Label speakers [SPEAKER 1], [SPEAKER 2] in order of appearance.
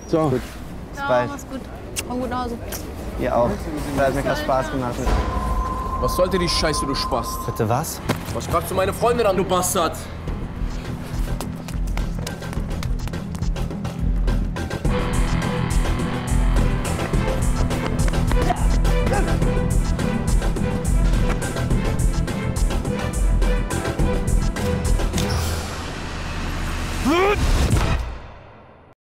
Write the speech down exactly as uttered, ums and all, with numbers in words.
[SPEAKER 1] So.
[SPEAKER 2] Gut. Bis bald.
[SPEAKER 3] Mach's gut. Komm gut nach Hause.
[SPEAKER 2] Ihr auch. Das hat mir gerade Spaß gemacht.
[SPEAKER 1] Was sollte die Scheiße, du Spast?
[SPEAKER 2] Bitte was?
[SPEAKER 1] Was fragst du meine Freundin an, du Bastard?